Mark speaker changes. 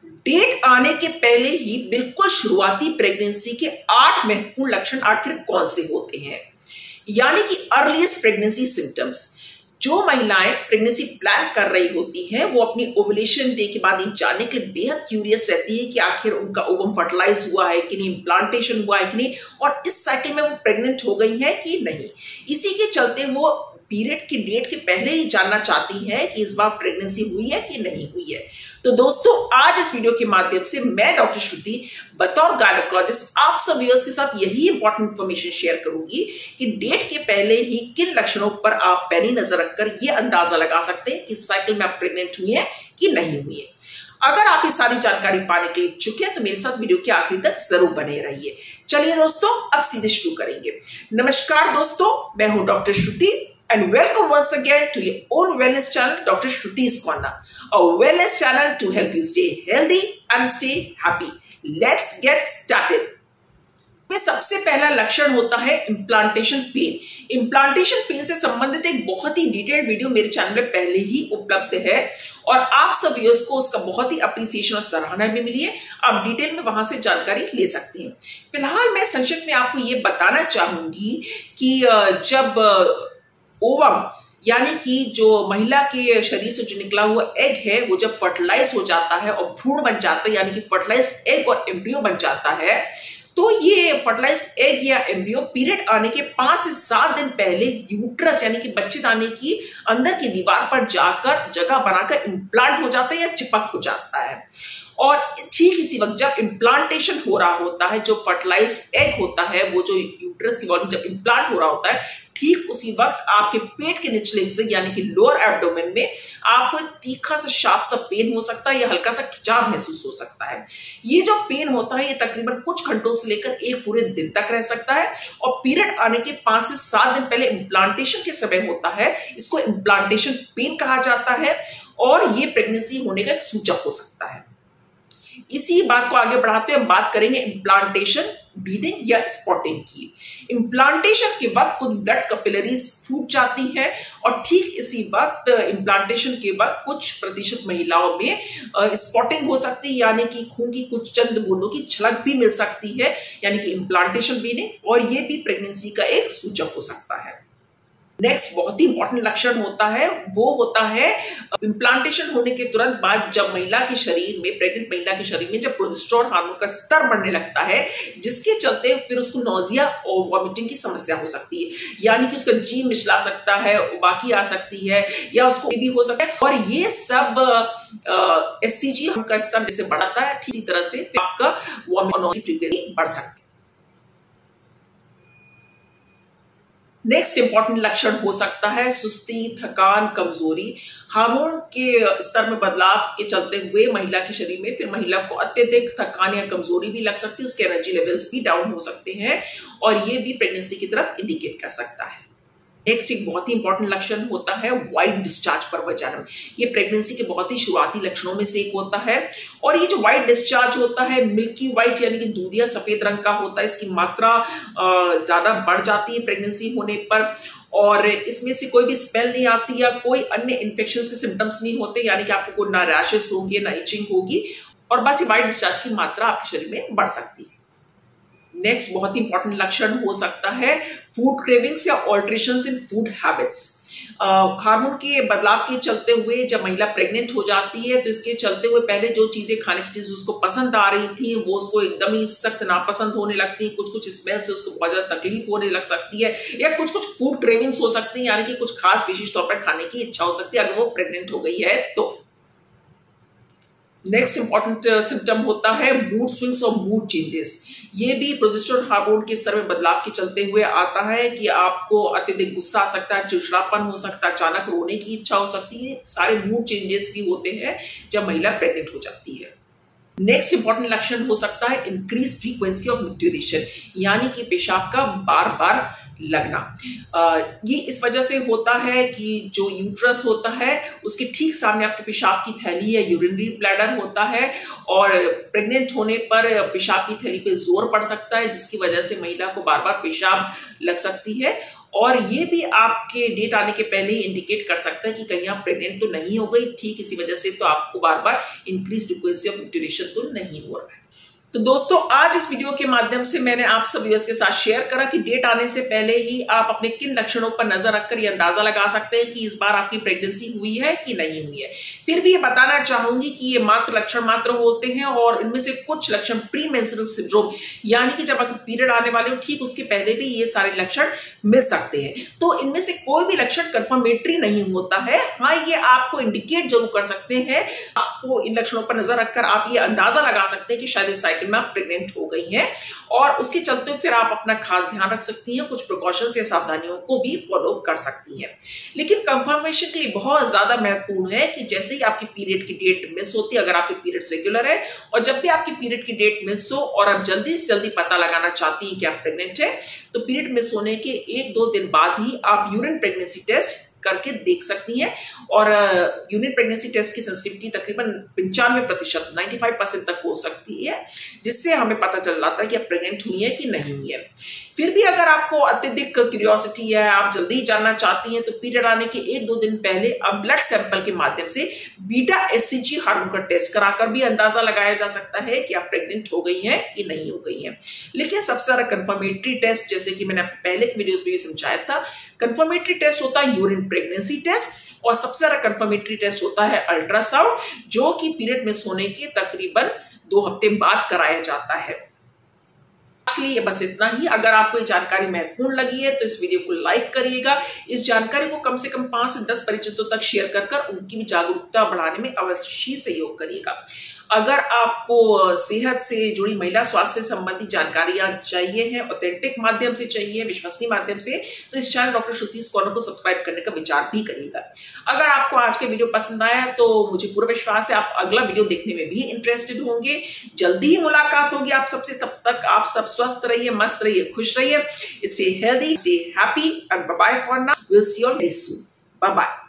Speaker 1: Date आने के पहले ही बिल्कुल शुरुआती प्रेगनेंसी के 8 महत्वपूर्ण लक्षण आखिर कौन से होते हैं, यानी कि अर्लीस्ट प्रेगनेंसी सिम्टम्स। जो महिलाएं प्रेगनेंसी प्लान कर रही होती हैं वो अपनी ओवुलेशन डे के बाद ये जानने के लिए बेहद क्यूरियस रहती है कि आखिर उनका ओवम फर्टिलाइज हुआ है कि नहीं, इम्प्लांटेशन हुआ है कि नहीं, और इस साइकिल में वो प्रेग्नेंट हो गई है कि नहीं। इसी के चलते वो पीरियड की डेट के पहले ही जानना चाहती है कि इस बार प्रेगनेंसी हुई है कि नहीं हुई है। तो दोस्तों, आज इस वीडियो के माध्यम से मैं डॉक्टर श्रुति बतौर गायनेकोलॉजिस्ट आप सब व्यूअर्स के साथ यही इंपॉर्टेंट इंफॉर्मेशन शेयर करूंगी कि डेट के पहले ही किन लक्षणों पर आप पैनी नजर रखकर यह अंदाजा लगा सकते हैं कि इस साइकिल में आप प्रेग्नेंट हुई है कि नहीं हुई है। अगर आप ये सारी जानकारी पाने के लिए इच्छुक हैं तो मेरे साथ वीडियो के आखिरी तक जरूर बने रहिए। चलिए दोस्तों, अब सीधे शुरू करेंगे। नमस्कार दोस्तों, मैं हूं doctor Shruti and welcome once again to your own wellness channel, Dr. Shruti's Corner, a wellness channel to help you stay healthy and stay happy. Let's get started. में सबसे पहला लक्षण होता है इम्प्लांटेशन पेन। इम्प्लांटेशन पेन से संबंधित एक बहुत ही डिटेल्ड वीडियो मेरे चैनल में पहले ही उपलब्ध है और आप सब व्यूअर्स को उसका बहुत ही अप्रिसिएशन और सराहना भी मिली है। आप डिटेल में वहां से जानकारी ले सकते हैं। फिलहाल मैं संक्षिप्त में आपको ये बताना चाहूंगी कि जब ओवम यानी कि जो महिला के शरीर से जो निकला हुआ एग है वो जब फर्टिलाइज हो जाता है और भ्रूण बन जाता है, यानी कि फर्टिलाइज्ड एग और एम्ब्रियो बन जाता है, तो ये फर्टिलाइज्ड एग या एम्ब्रियो पीरियड आने के 5 से 7 दिन पहले यूट्रस यानी कि बच्चेदानी की अंदर की दीवार पर जाकर जगह बनाकर इम्प्लांट हो जाता है या चिपक हो जाता है। और ठीक इसी वक्त जब इम्प्लांटेशन हो रहा होता है, जो फर्टिलाइज्ड एग होता है वो जो यूट्रस की बॉडी जब इम्प्लांट हो रहा होता है, ठीक उसी वक्त आपके पेट के निचले हिस्से यानी कि लोअर एब्डोमेन में आपको तीखा सा शार्प सा पेन हो सकता है या हल्का सा खिंचाव महसूस हो सकता है। ये जो पेन होता है ये तकरीबन कुछ घंटों से लेकर एक पूरे दिन तक रह सकता है और पीरियड आने के 5 से 7 दिन पहले इम्प्लांटेशन के समय होता है। इसको इम्प्लांटेशन पेन कहा जाता है और ये प्रेगनेंसी होने का एक सूचक हो सकता है। इसी बात को आगे बढ़ाते हुए हम बात करेंगे इम्प्लांटेशन ब्लीडिंग या स्पॉटिंग की। इम्प्लांटेशन के वक्त कुछ ब्लड कैपिलरीज फूट जाती है और ठीक इसी वक्त इम्प्लांटेशन के वक्त कुछ प्रतिशत महिलाओं में स्पॉटिंग हो सकती है, यानी कि खून की कुछ चंद बूंदों की झलक भी मिल सकती है, यानी कि इम्प्लांटेशन ब्लीडिंग, और ये भी प्रेगनेंसी का एक सूचक हो सकता है। नेक्स्ट बहुत ही इंपॉर्टेंट लक्षण होता है वो होता है इम्प्लांटेशन होने के तुरंत बाद जब महिला के शरीर में, प्रेग्नेंट महिला के शरीर में जब प्रोजेस्टेरोन हार्मोन का स्तर बढ़ने लगता है, जिसके चलते फिर उसको नोजिया और वॉमिटिंग की समस्या हो सकती है, यानी कि उसका जी मिचला सकता है, उबाकी आ सकती है या उसको भी हो सकता है। और ये सब एससीजी का स्तर जैसे बढ़ता है ठीक इसी तरह से आपका वॉमिटिंग फ्रीक्वेंसी बढ़ सकती है। नेक्स्ट इंपॉर्टेंट लक्षण हो सकता है सुस्ती, थकान, कमजोरी। हार्मोन के स्तर में बदलाव के चलते हुए महिला के शरीर में फिर महिला को अत्यधिक थकान या कमजोरी भी लग सकती है, उसके एनर्जी लेवल्स भी डाउन हो सकते हैं और ये भी प्रेगनेंसी की तरफ इंडिकेट कर सकता है। नेक्स्ट एक बहुत ही इंपॉर्टेंट लक्षण होता है व्हाइट डिस्चार्ज परवजाइनम। ये प्रेगनेंसी के बहुत ही शुरुआती लक्षणों में से एक होता है और ये जो व्हाइट डिस्चार्ज होता है मिल्की व्हाइट यानी कि दूधिया सफेद रंग का होता है। इसकी मात्रा ज्यादा बढ़ जाती है प्रेगनेंसी होने पर और इसमें से कोई भी स्मेल नहीं आती या कोई अन्य इन्फेक्शन के सिम्टम्स नहीं होते, यानी कि आपको ना रैशेस होंगे ना इचिंग होगी और बस ये व्हाइट डिस्चार्ज की मात्रा आपके शरीर में बढ़ सकती है। नेक्स्ट बहुत ही इंपॉर्टेंट लक्षण हो सकता है फूड क्रेविंग्स या alterations in food habits. Hormone के बदलाव के चलते हुए जब महिला प्रेग्नेंट हो जाती है तो इसके चलते हुए पहले जो चीजें खाने की चीजें उसको पसंद आ रही थी वो उसको एकदम ही सख्त नापसंद होने लगती है। कुछ कुछ स्मेल से उसको बहुत ज्यादा तकलीफ होने लग सकती है या कुछ कुछ फूड क्रेविंग्स हो सकती है, यानी कि कुछ खास विशेष तौर पर खाने की इच्छा हो सकती है अगर वो प्रेग्नेंट हो गई है तो। नेक्स्ट इंपॉर्टेंट सिम्टम होता है मूड स्विंग्स और मूड चेंजेस। ये भी प्रोजेस्टेरोन हार्मोन के स्तर में बदलाव के चलते हुए आता है कि आपको अत्यधिक गुस्सा आ सकता है, चिड़चिड़ापन हो सकता है, अचानक रोने की इच्छा हो सकती है। सारे मूड चेंजेस भी होते हैं जब महिला प्रेग्नेंट हो जाती है। नेक्स्ट इंपॉर्टेंट लक्षण हो सकता है इंक्रीज फ्रीक्वेंसी ऑफ म्यूटिलेशन, यानी कि पेशाब का बार बार लगना। ये इस वजह से होता है कि जो यूट्रस होता है उसके ठीक सामने आपके पेशाब की थैली या यूरिनरी ब्लैडर होता है, और प्रेग्नेंट होने पर पेशाब की थैली पे जोर पड़ सकता है, जिसकी वजह से महिला को बार बार पेशाब लग सकती है। और ये भी आपके डेट आने के पहले ही इंडिकेट कर सकता है कि कहीं आप प्रेग्नेंट तो नहीं हो गई, ठीक इसी वजह से तो आपको बार बार इंक्रीज फ्रीक्वेंसी ऑफ यूरिनेशन तो नहीं हो रहा है। तो दोस्तों, आज इस वीडियो के माध्यम से मैंने आप सब व्यूअर्स के साथ शेयर करा कि डेट आने से पहले ही आप अपने किन लक्षणों पर नजर रखकर यह अंदाजा लगा सकते हैं कि इस बार आपकी प्रेगनेंसी हुई है कि नहीं हुई है। फिर भी ये बताना चाहूंगी कि ये मात्र लक्षण मात्र होते हैं, और इनमें से कुछ लक्षण प्री मेंस्ट्रुअल सिंड्रोम यानी कि जब आपके पीरियड आने वाले हो ठीक उसके पहले भी ये सारे लक्षण मिल सकते हैं। तो इनमें से कोई भी लक्षण कंफर्मेटरी नहीं होता है। हाँ, ये आपको इंडिकेट जरूर कर सकते हैं, आपको इन लक्षणों पर नजर रखकर आप ये अंदाजा लगा सकते हैं कि शायद इस साइकिल में आप प्रेग्नेंट हो गई हैं, और उसके चलते फिर आप अपना खास ध्यान रख सकती हैं, कुछ प्रिकॉशंस या सावधानियों को भी फॉलो कर सकती हैं। लेकिन कंफर्मेशन के लिए बहुत ज्यादा महत्वपूर्ण है कि जैसे ही आपकी पीरियड की डेट मिस होती है, अगर आपकी पीरियड रेगुलर है और जब भी आपकी पीरियड की डेट मिस हो और आप जल्दी से जल्दी पता लगाना चाहती हैं कि आप प्रेग्नेंट है, तो पीरियड मिस होने के 1-2 दिन बाद ही आप यूरिन प्रेगनेंसी टेस्ट करके देख सकती हैं। और यूरिन प्रेगनेंसी टेस्ट की सेंसिटिविटी तकरीबन 95% 95% तक हो सकती है, जिससे हमें पता चल जाता है कि आप प्रेग्नेंट हुई है कि नहीं हुई है। फिर भी अगर आपको अत्यधिक क्यूरियोसिटी है, आप जल्दी जानना चाहती हैं, तो पीरियड आने के 1-2 दिन पहले अब ब्लड सैंपल के माध्यम से बीटा एचसीजी हार्मोन का टेस्ट कराकर भी अंदाजा लगाया जा सकता है कि आप प्रेग्नेंट हो गई हैं कि नहीं हो गई हैं। लेकिन सबसे ज्यादा कंफर्मेटरी टेस्ट, जैसे कि मैंने पहले के वीडियोस में भी समझाया था, कंफर्मेटरी टेस्ट होता है यूरिन प्रेगनेंसी टेस्ट, और सबसे ज्यादा कंफर्मेटरी टेस्ट होता है अल्ट्रासाउंड, जो कि पीरियड मिस होने के तकरीबन 2 हफ्ते बाद कराया जाता है। आज के लिए बस इतना ही। अगर आपको ये जानकारी महत्वपूर्ण लगी है तो इस वीडियो को लाइक करिएगा। इस जानकारी को कम से कम 5 से 10 परिचितों तक शेयर कर उनकी भी जागरूकता बढ़ाने में अवश्य सहयोग करिएगा। अगर आपको सेहत से जुड़ी, महिला स्वास्थ्य से संबंधित जानकारियां चाहिए हैं, ऑथेंटिक माध्यम से चाहिए, विश्वसनीय माध्यम से, तो इस चैनल डॉक्टर श्रुतिस कॉर्नर को सब्सक्राइब करने का विचार भी करिएगा। अगर आपको आज के वीडियो पसंद आया तो मुझे पूरा विश्वास है आप अगला वीडियो देखने में भी इंटरेस्टेड होंगे। जल्दी ही मुलाकात होगी आप सबसे, तब तक आप सब स्वस्थ रहिए, मस्त रहिए, खुश रहिए। Stay healthy, stay happy and bye bye for now. Will see you very soon. Bye bye.